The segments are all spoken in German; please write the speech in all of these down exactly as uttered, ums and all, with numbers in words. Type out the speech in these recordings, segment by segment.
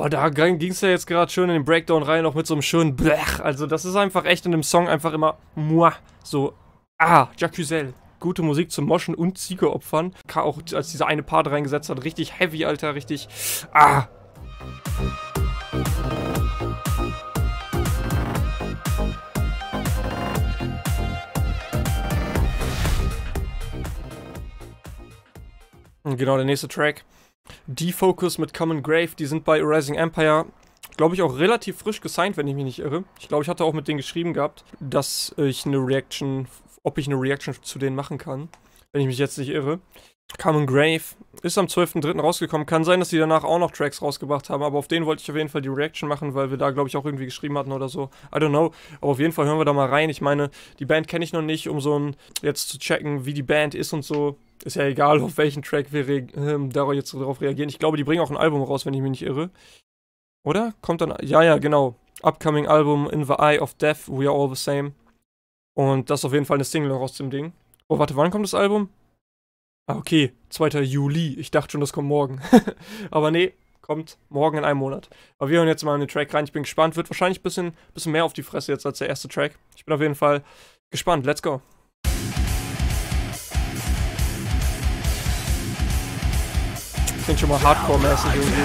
Boah, da ging es ja jetzt gerade schön in den Breakdown rein, auch mit so einem schönen Blech. Also das ist einfach echt in dem Song einfach immer muah, so, ah, Jacuzzel. Gute Musik zum Moschen und Ziegeopfern. Auch als dieser eine Part reingesetzt hat, richtig heavy, Alter, richtig, ah. Und genau, der nächste Track. Defocus mit Common Grave, die sind bei Rising Empire, glaube ich, auch relativ frisch gesigned, wenn ich mich nicht irre. Ich glaube, ich hatte auch mit denen geschrieben gehabt, dass ich eine Reaction, ob ich eine Reaction zu denen machen kann, wenn ich mich jetzt nicht irre. Common Grave ist am zwölften dritten rausgekommen. Kann sein, dass die danach auch noch Tracks rausgebracht haben, aber auf den wollte ich auf jeden Fall die Reaction machen, weil wir da, glaube ich, auch irgendwie geschrieben hatten oder so. I don't know. Aber auf jeden Fall hören wir da mal rein. Ich meine, die Band kenne ich noch nicht, um so ein jetzt zu checken, wie die Band ist und so. Ist ja egal, auf welchen Track wir ähm, da jetzt darauf reagieren. Ich glaube, die bringen auch ein Album raus, wenn ich mich nicht irre. Oder? Kommt dann... Ja, ja, genau. Upcoming Album In the Eye of Death, We Are All the Same. Und das ist auf jeden Fall eine Single aus dem Ding. Oh, warte, wann kommt das Album? Ah, okay. zweiter Juli. Ich dachte schon, das kommt morgen. Aber nee, kommt morgen in einem Monat. Aber wir hören jetzt mal in den Track rein. Ich bin gespannt. Wird wahrscheinlich ein bisschen, bisschen mehr auf die Fresse jetzt als der erste Track. Ich bin auf jeden Fall gespannt. Let's go. Klingt schon mal Hardcore-mäßig irgendwie.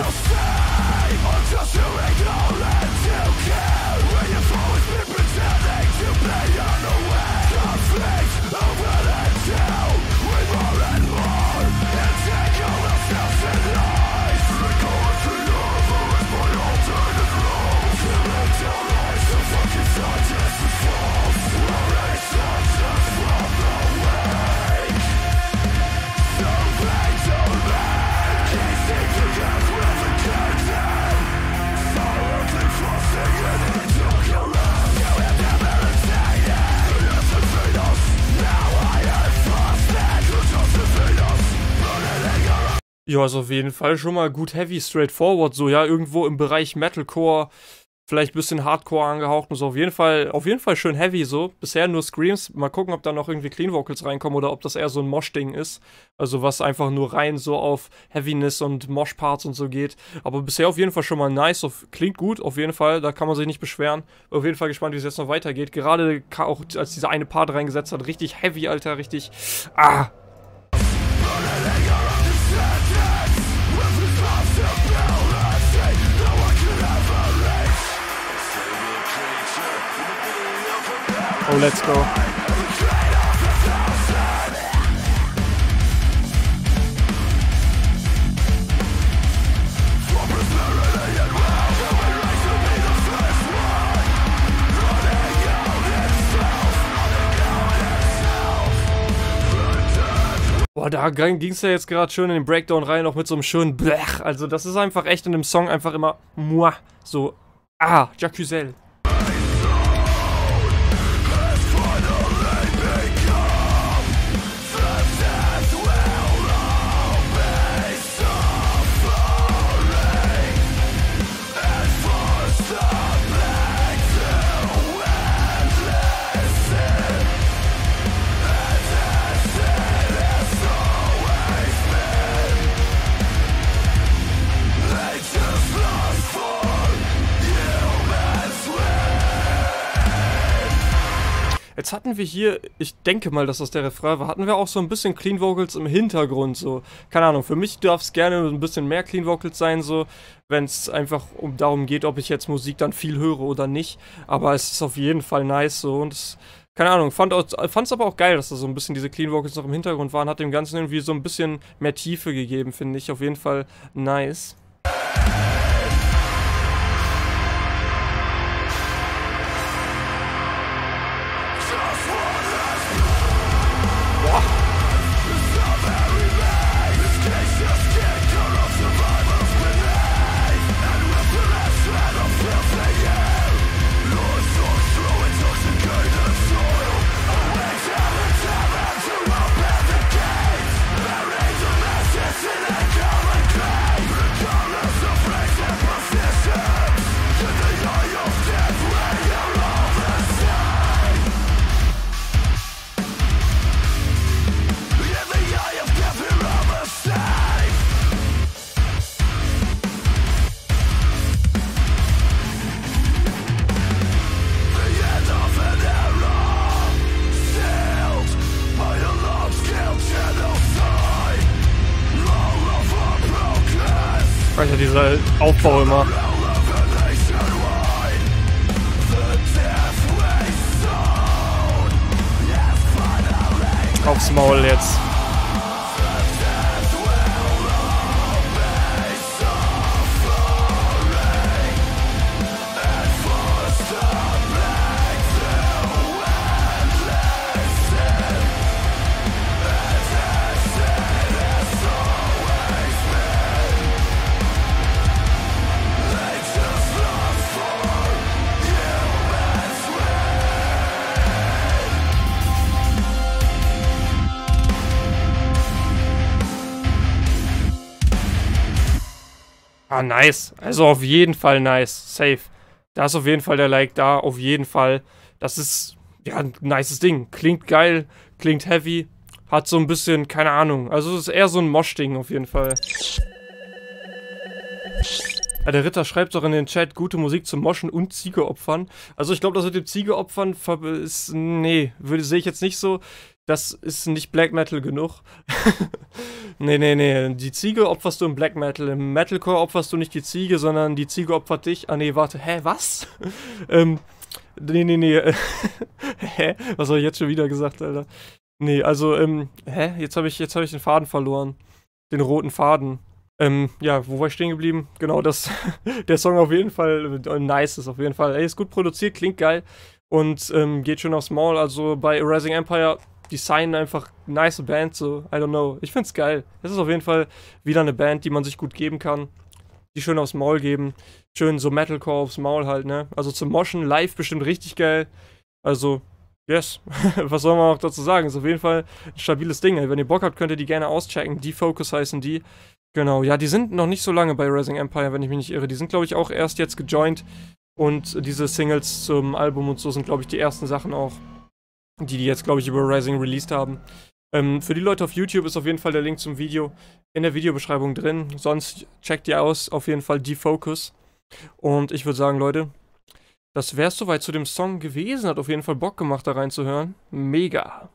Ja, also auf jeden Fall schon mal gut heavy, straightforward, so, ja, irgendwo im Bereich Metalcore, vielleicht ein bisschen Hardcore angehaucht und so, auf jeden Fall, auf jeden Fall schön heavy, so, bisher nur Screams, mal gucken, ob da noch irgendwie Clean Vocals reinkommen oder ob das eher so ein Mosh-Ding ist, also was einfach nur rein so auf Heaviness und Mosh-Parts und so geht, aber bisher auf jeden Fall schon mal nice, auf, klingt gut, auf jeden Fall, da kann man sich nicht beschweren, auf jeden Fall gespannt, wie es jetzt noch weitergeht, gerade auch als dieser eine Part reingesetzt hat, richtig heavy, Alter, richtig, ah. Oh, let's go. Boah, da ging es ja jetzt gerade schön in den Breakdown rein, auch mit so einem schönen Blech. Also das ist einfach echt in dem Song einfach immer muah, so, ah, Jacuzzel. Jetzt hatten wir hier, ich denke mal, dass das der Refrain war, hatten wir auch so ein bisschen Clean Vocals im Hintergrund, so. Keine Ahnung, für mich darf es gerne ein bisschen mehr Clean Vocals sein, so, wenn es einfach um darum geht, ob ich jetzt Musik dann viel höre oder nicht. Aber es ist auf jeden Fall nice, so, und es, keine Ahnung, fand es aber auch geil, dass da so ein bisschen diese Clean Vocals noch im Hintergrund waren, hat dem Ganzen irgendwie so ein bisschen mehr Tiefe gegeben, finde ich, auf jeden Fall nice. Alter, dieser Aufbau immer. Aufs Maul jetzt. Ah, nice. Also auf jeden Fall nice. Safe. Da ist auf jeden Fall der Like da. Auf jeden Fall. Das ist, ja, ein nices Ding. Klingt geil. Klingt heavy. Hat so ein bisschen, keine Ahnung. Also es ist eher so ein Mosh-Ding auf jeden Fall. Ja, der Ritter schreibt doch in den Chat, gute Musik zum Moschen und Ziegeopfern. Also ich glaube, das mit dem Ziegeopfern ist, nee, würde, sehe ich jetzt nicht so. Das ist nicht Black Metal genug. Nee, nee, nee. Die Ziege opferst du im Black Metal. Im Metalcore opferst du nicht die Ziege, sondern die Ziege opfert dich. Ah, nee, warte. Hä, was? ähm, nee, nee, nee. Hä? Was habe ich jetzt schon wieder gesagt, Alter? Nee, also, ähm, hä? Jetzt habe ich, jetzt hab ich den Faden verloren. Den roten Faden. Ähm, ja, wo war ich stehen geblieben? Genau, das, der Song auf jeden Fall äh, nice ist, auf jeden Fall. Ey, ist gut produziert, klingt geil und ähm, geht schön aufs Maul. Also bei Rising Empire, die signen einfach nice Band, so, I don't know. Ich find's geil. Es ist auf jeden Fall wieder eine Band, die man sich gut geben kann. Die schön aufs Maul geben. Schön so Metalcore aufs Maul halt, ne? Also zum Moschen live bestimmt richtig geil. Also, yes. Was soll man auch dazu sagen? Ist auf jeden Fall ein stabiles Ding, ey. Wenn ihr Bock habt, könnt ihr die gerne auschecken. D-Focus heißen die. Genau, ja, die sind noch nicht so lange bei Rising Empire, wenn ich mich nicht irre. Die sind, glaube ich, auch erst jetzt gejoint. Und diese Singles zum Album und so sind, glaube ich, die ersten Sachen auch, die die jetzt, glaube ich, über Rising released haben. Ähm, für die Leute auf YouTube ist auf jeden Fall der Link zum Video in der Videobeschreibung drin. Sonst checkt ihr aus, auf jeden Fall D-Focus. Und ich würde sagen, Leute, das wäre es soweit zu dem Song gewesen. Hat auf jeden Fall Bock gemacht, da reinzuhören. Mega.